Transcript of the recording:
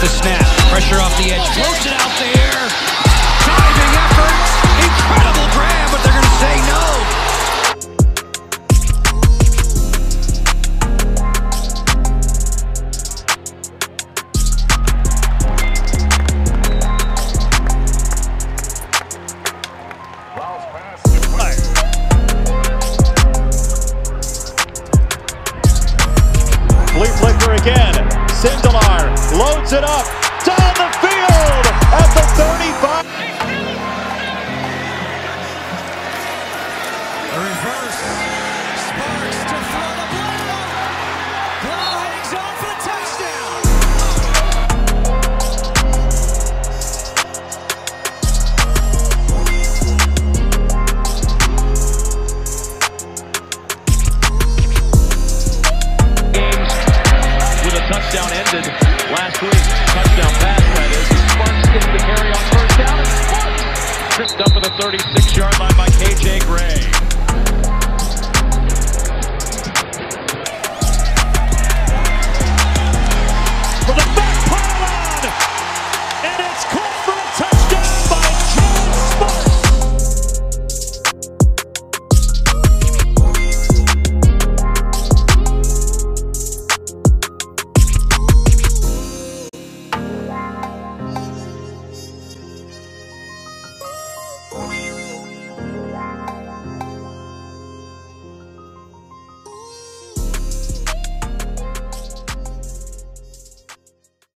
the snap. Pressure off the edge. Floats it out there. Diving effort. Incredible grab, but they're going to say no. Flea flicker again. Sindelar loads it up down the field at the 35. A reverse.